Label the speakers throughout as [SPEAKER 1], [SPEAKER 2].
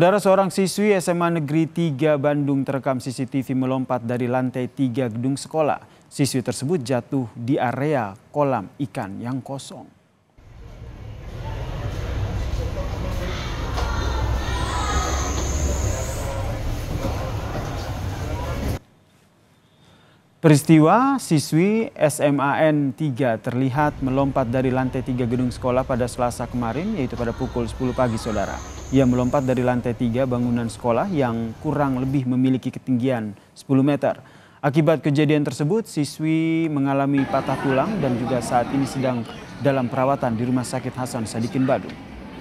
[SPEAKER 1] Saudara, seorang siswi SMA Negeri 3 Bandung terekam CCTV melompat dari lantai 3 gedung sekolah. Siswi tersebut jatuh di area kolam ikan yang kosong. Peristiwa siswi SMAN 3 terlihat melompat dari lantai 3 gedung sekolah pada Selasa kemarin, yaitu pada pukul 10 pagi, saudara. Ia melompat dari lantai 3 bangunan sekolah yang kurang lebih memiliki ketinggian 10 meter. Akibat kejadian tersebut, siswi mengalami patah tulang dan juga saat ini sedang dalam perawatan di Rumah Sakit Hasan Sadikin Badung.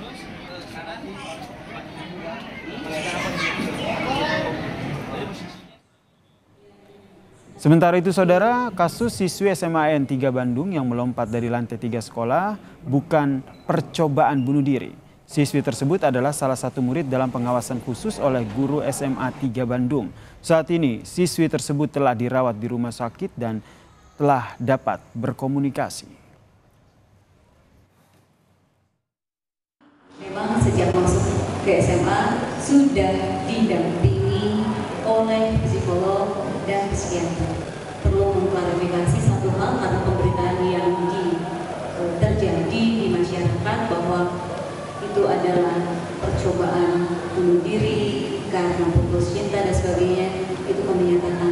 [SPEAKER 1] Sementara itu, saudara, kasus siswi SMAN 3 Bandung yang melompat dari lantai 3 sekolah bukan percobaan bunuh diri. Siswi tersebut adalah salah satu murid dalam pengawasan khusus oleh guru SMA 3 Bandung. Saat ini, siswi tersebut telah dirawat di rumah sakit dan telah dapat berkomunikasi.
[SPEAKER 2] Memang sejak masuk ke SMA sudah didampingi oleh psikolog dan psikiater. Perlu mengklarifikasi satu hal karena pemberitaan yang terjadi di masyarakat bahwa itu adalah percobaan bunuh diri karena putus cinta dan sebagainya, itu kami nyatakan